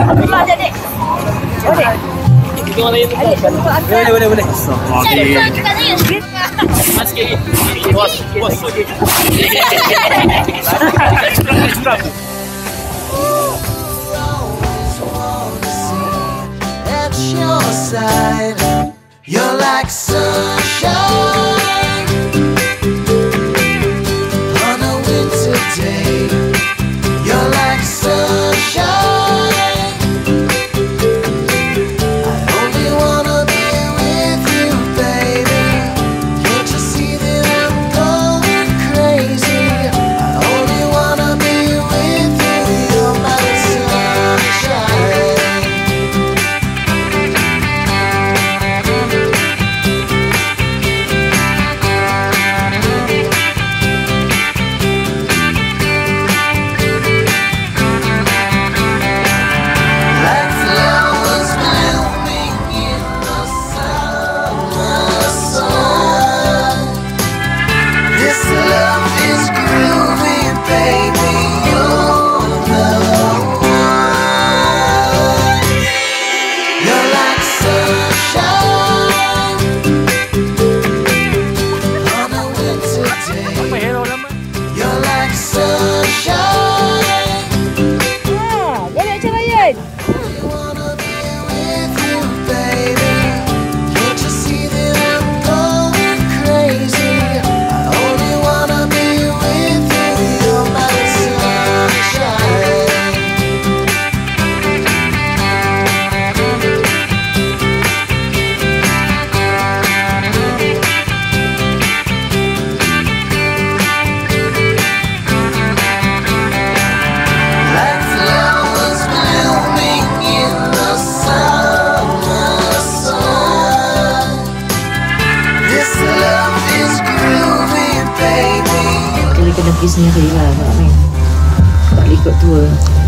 Rumah je, Dek. Boleh? Boleh. Saya kita ni. Mas kiri. Bos. At your side, you're like sunshine on a winter day. You're like sunshine. I only wanna be with you, baby. Can't you see that I'm going crazy? I only wanna be with you. You're my sunshine. Like flowers blooming in the summer sun. This love is groovy, baby. You're the one. You're like sunshine on a winter day. You're like sunshine. Boleh cerayan. I wanna be with you, baby. Can't you see that I'm going crazy? I only wanna be with you. You're my sunshine. Like flowers blooming in the summer sun. This love is groovy, baby. Kali kena pergi sendiri lah, tak main. Tak boleh ikut tour.